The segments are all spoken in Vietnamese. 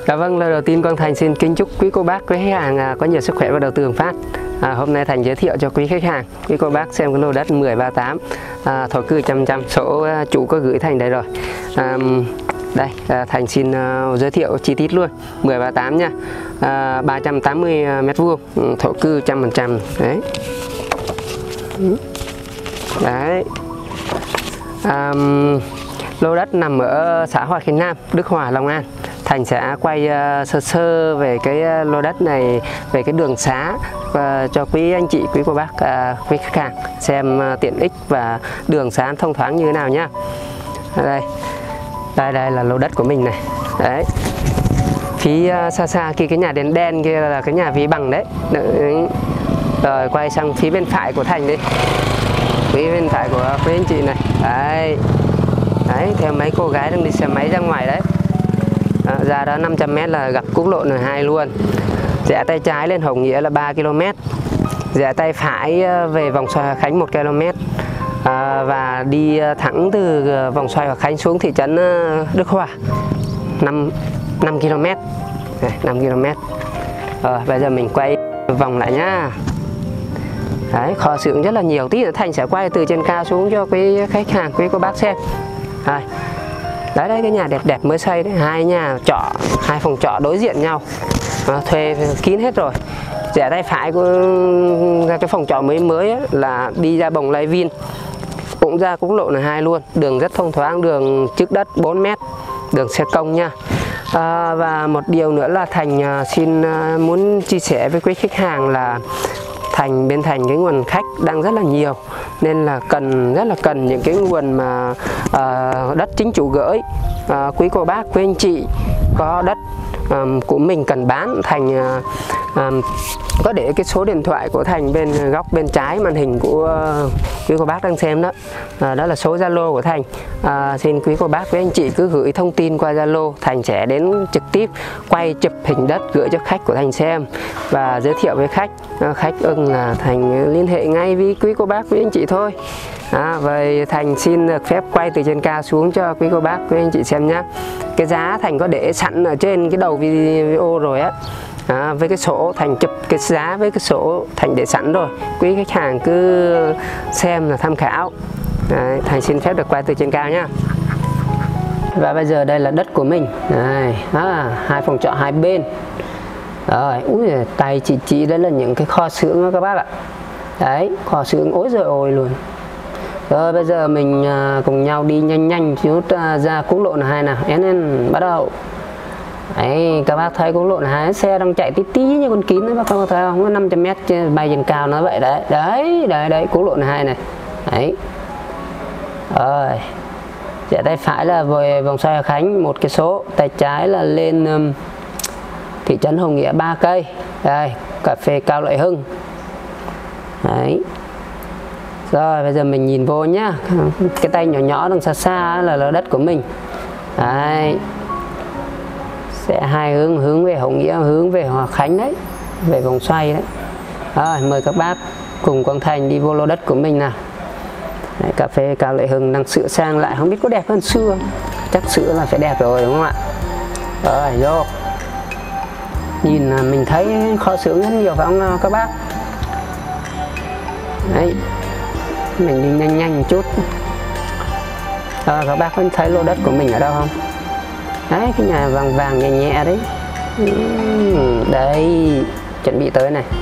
Dạ vâng, lời đầu tiên con Thành xin kính chúc quý cô bác, quý khách hàng có nhiều sức khỏe và đầu tư phát. Hôm nay Thành giới thiệu cho quý khách hàng, quý cô bác xem cái lô đất 1038 thổ cư 100%, số chủ có gửi Thành đây rồi. Đây, Thành xin giới thiệu chi tiết luôn. 1038 nha, 380 m², thổ cư 100%. Đấy. Đấy. Lô đất nằm ở xã Hòa Khánh Nam, Đức Hòa, Long An. Thành sẽ quay sơ sơ về cái lô đất này, về cái đường xá cho quý anh chị, quý cô bác, quý khách hàng xem tiện ích và đường xá thông thoáng như thế nào nhá. Đây là lô đất của mình này. Đấy. Phía xa xa kia cái nhà đèn đen kia là cái nhà ví bằng đấy. Rồi quay sang phía bên phải của Thành đi. Phía bên phải của quý anh chị này. Đấy. Đấy, theo mấy cô gái đang đi xe máy ra ngoài đấy. Ra đó 500 m là gặp quốc lộ N2 luôn. Rẽ tay trái lên Hồng Nghĩa là 3 km. Rẽ tay phải về vòng xoay Hòa Khánh 1 km. Và đi thẳng từ vòng xoay Hòa Khánh xuống thị trấn Đức Hòa 5 km. 5 km. Bây giờ mình quay vòng lại nhá. Đấy, kho xưởng rất là nhiều. Tí nữa Thành sẽ quay từ trên cao xuống cho quý khách hàng, quý cô bác xem. Đấy, cái nhà đẹp đẹp mới xây đấy, hai nhà trọ, hai phòng trọ đối diện nhau, thuê kín hết rồi. Rẽ tay phải của cái phòng trọ mới ấy, là đi ra Bồng Lai Vin, cũng ra quốc lộ N2 luôn. Đường rất thông thoáng, đường trước đất 4 m, đường xe công nha. Và một điều nữa là Thành xin muốn chia sẻ với quý khách hàng là bên Thành cái nguồn khách đang rất là nhiều, nên là rất là cần những cái nguồn mà đất chính chủ gửi. Quý cô bác, quý anh chị có đất của mình cần bán, Thành có để cái số điện thoại của Thành bên góc bên trái màn hình của quý cô bác đang xem đó. Đó là số Zalo của Thành. Xin quý cô bác, quý anh chị cứ gửi thông tin qua Zalo, Thành sẽ đến trực tiếp quay chụp hình đất gửi cho khách của Thành xem và giới thiệu với khách. Khách ưng là Thành liên hệ ngay với quý cô bác, quý anh chị thôi. Vậy Thành xin được phép quay từ trên cao xuống cho quý cô bác, quý anh chị xem nhé. Cái giá Thành có để sẵn ở trên cái đầu video rồi á. Với cái sổ Thành chụp cái giá với cái sổ Thành để sẵn rồi, quý khách hàng cứ xem là tham khảo. Đấy, Thành xin phép được quay từ trên cao nhá. Và bây giờ đây là đất của mình. Đây, hai phòng trọ hai bên. Rồi, úi giời, tay chị đấy là những cái kho xưởng đó các bác ạ. Đấy, kho xưởng ối giời ôi luôn. Rồi bây giờ mình cùng nhau đi nhanh chút ra quốc lộ N2 nào. NN bắt đầu. Đấy, các bác thấy quốc lộ N2 xe đang chạy tí như con kín đấy, bác có thấy không? Có 500 m bay trên cao nó vậy đấy. Đấy, quốc lộ N2 này. Đấy. Rồi. Rẽ tay phải là về vòng xoay Hòa Khánh 1 km, tay trái là lên thị trấn Hồng Nghĩa 3 cây. Đây, cà phê Cao Lợi Hưng. Đấy. Rồi bây giờ mình nhìn vô nhá. Cái tay nhỏ đằng xa là đất của mình. Đấy. Sẽ hai hướng về Hồng Nghĩa, hướng về Hòa Khánh đấy, về vòng xoay đấy. Rồi mời các bác cùng Quang Thành đi vô lô đất của mình nào. Đấy, cà phê Cao Lợi Hưng đang sửa sang lại, không biết có đẹp hơn xưa. Chắc sửa là phải đẹp rồi đúng không ạ? Rồi vô. Nhìn là mình thấy kho xưởng rất nhiều phải không các bác? Đấy. Mình đi nhanh một chút. Các bác có thấy lô đất của mình ở đâu không? Đấy, cái nhà vàng nhẹ đấy. Đây, chuẩn bị tới này.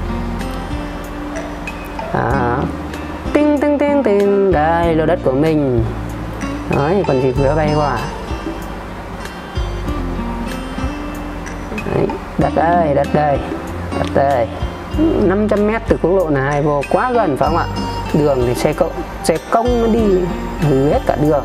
Tinh. Đây, lô đất của mình. Đấy, còn gì vừa bay qua. Đấy, đất đây. 500 m từ quốc lộ N2 vô, quá gần phải không ạ? Đường thì xe công nó đi hư hết cả đường.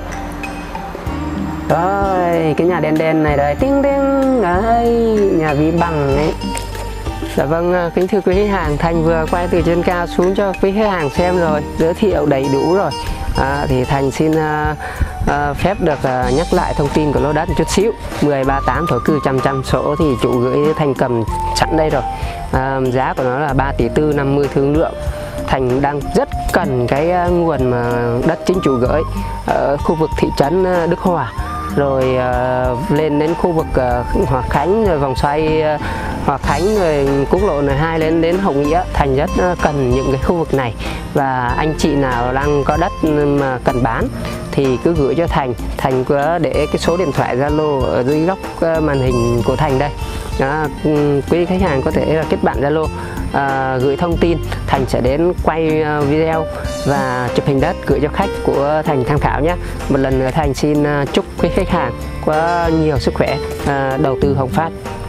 Rồi, cái nhà đen này đây, tinh. Đấy, nhà ví bằng ấy. Dạ vâng, kính thưa quý khách hàng, Thành vừa quay từ trên cao xuống cho quý khách hàng xem rồi, giới thiệu đầy đủ rồi. Thì Thành xin phép được nhắc lại thông tin của lô đất một chút xíu. 1038 thổ cư 100%, sổ thì chủ gửi Thành cầm sẵn đây rồi. Giá của nó là 3,4 tỷ 50 thương lượng. Thành đang rất cần cái nguồn mà đất chính chủ gửi ở khu vực thị trấn Đức Hòa. rồi lên đến khu vực Hòa Khánh, rồi vòng xoay Hòa Khánh, rồi quốc lộ N2 lên đến Hồng Nghĩa. Thành rất cần những cái khu vực này, và anh chị nào đang có đất mà cần bán thì cứ gửi cho Thành có để cái số điện thoại Zalo ở dưới góc màn hình của Thành đây. Đó, quý khách hàng có thể là kết bạn Zalo, gửi thông tin, Thành sẽ đến quay video và chụp hình đất gửi cho khách của Thành tham khảo nhé. Một lần nữa Thành xin chúc quý khách hàng có nhiều sức khỏe, đầu tư hồng phát.